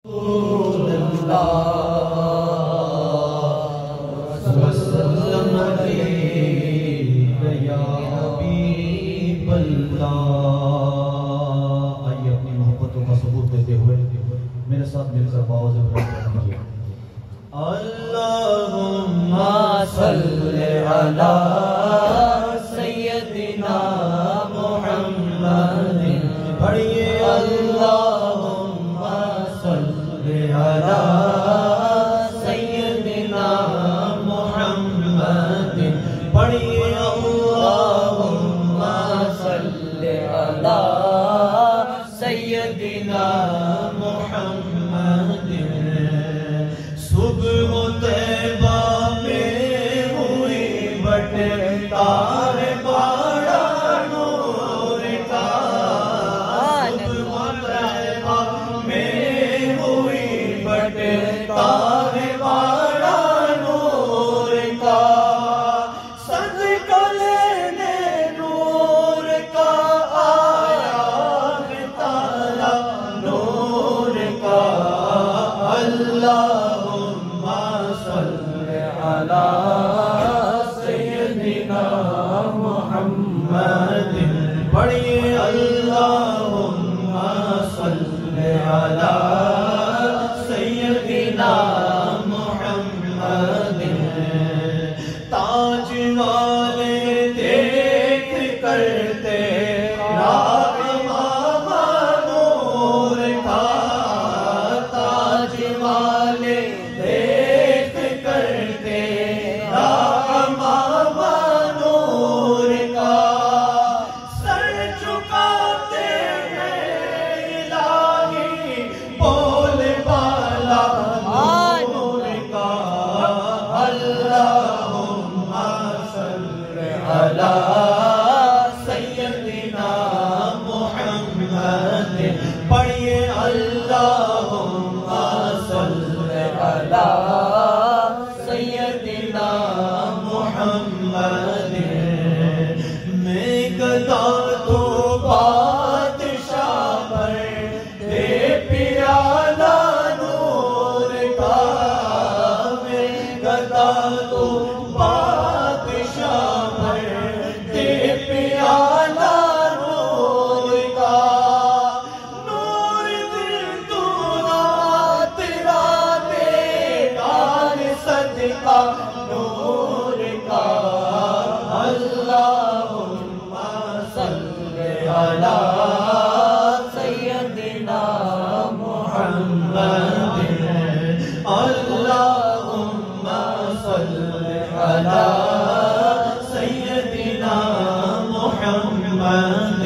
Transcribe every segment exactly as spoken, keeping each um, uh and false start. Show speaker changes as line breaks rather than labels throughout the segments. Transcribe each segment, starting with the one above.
میرے ساتھ مل کر باوز ابراہیم کیجیے. اللہم صلی علی سیدنا محمد. پڑھیے اللہم صلی علی سیدنا محمد. پڑھیے اللہم صلی علی سیدنا محمد. صبح طیبہ میں ہوئی بٹتا ہے بڑا نور کا. صبح طیبہ میں ہوئی بٹتا ہے بڑا نور کا. صدقہ لینے نور کا آیا ہے تالا نور کا. اللہم صلی علی سیدنا محمد. پڑھیے اللہم صلی علی سیدنا محمد. تاج والے دیکھ کر تیرا امام نور کا. تاج والے دیکھ کر تیرا امام نور کا. سر جھکاتے ہیں الہی بول بالا نور کا. اللہم صلی علی سیدنا محمد. پڑھیے اللہم صلی علی سیدنا محمد. میں گدا تو بادشاہ پر دے پیالہ نور کا. میں گدا تو بادشاہ پر دے پیالہ نور کا. نور دل دورا تیرا دیدار صدقہ نور کا. اللہم صلی علی سیدنا محمد. اللہم صلی علی سیدنا محمد.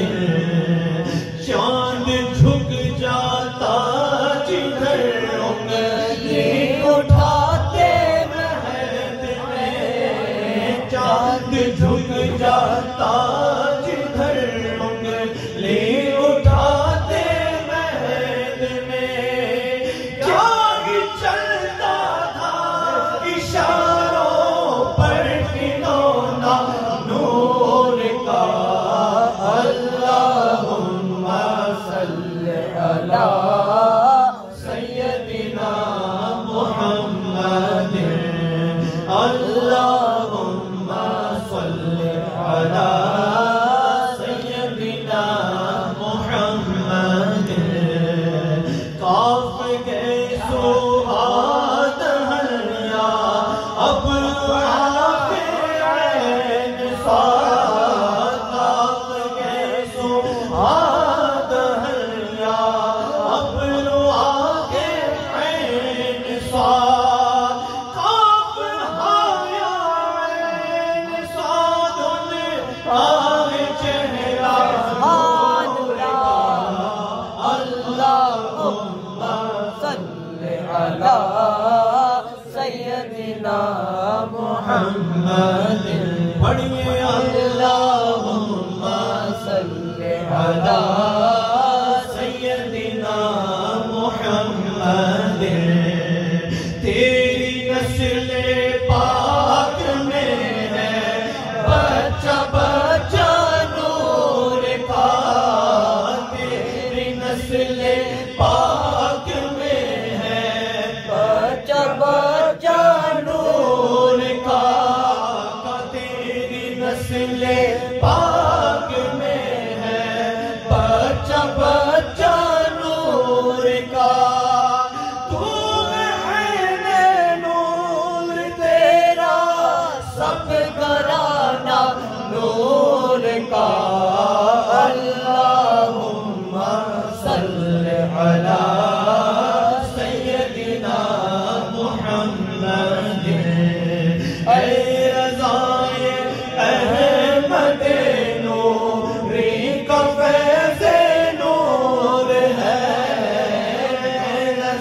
چاند جھک جاتا جدھر انگلی اٹھاتے مہد میں. چاند جھک جاتا جدھر انگلی اٹھاتے مہد میں. جاگ چلتا تھا اشاروں پر کھلونا نور کا. اللہم صلی علی سیدنا محمد. اللہم صلی علی سیدنا محمد. کاف گئے سوہاد ہنیا اب آگے عین صاد. کاف گئے سوہاد ہنیا اب آگے عین صاد. کاف آیا عین صاد آگے چہرہ نور کا. اللہم صلی علی سیدنا محمد. پڑھیے اللہم صلی علی سیدنا محمد. تیری نسل پاک میں ہے بچہ بچہ نور کا. تیری نسل پاک میں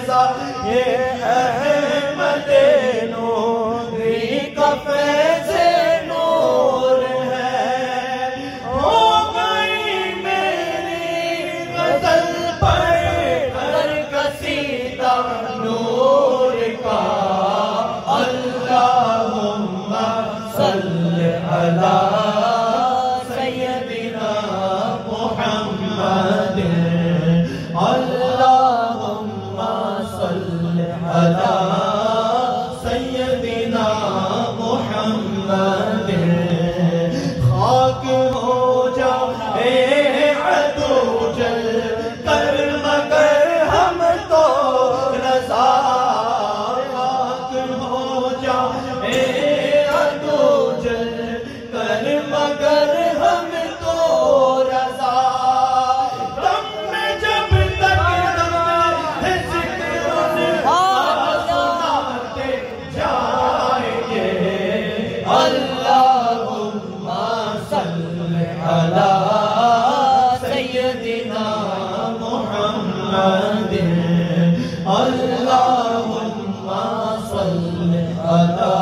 فیضا یہ احمد نوری کا فیض نور ہے ہو گئی میری غزل پڑھ کر قصیدہ نور کا اللہم صلی علی سیدنا محمد اللہم صلی علی سیدنا محمد خاک ہو جائے عدو جل کر مگر ہم تو رضا خاک ہو جائے عدو جل کر مگر ہم تو رضا دم میں جب تک دم ہے ذکر سناتے جائیں گے اللہم صلی علی سیدنا محمد اللہم صلی علی